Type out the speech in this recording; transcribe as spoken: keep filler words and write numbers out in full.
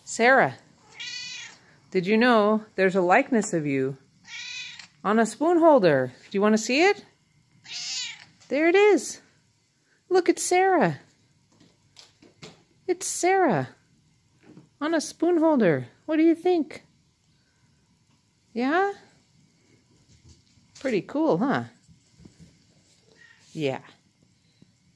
Sara, did you know there's a likeness of you on a spoon holder? Do you want to see it? There it is. Look at Sara. It's Sara on a spoon holder. What do you think? Yeah? Pretty cool, huh? Yeah.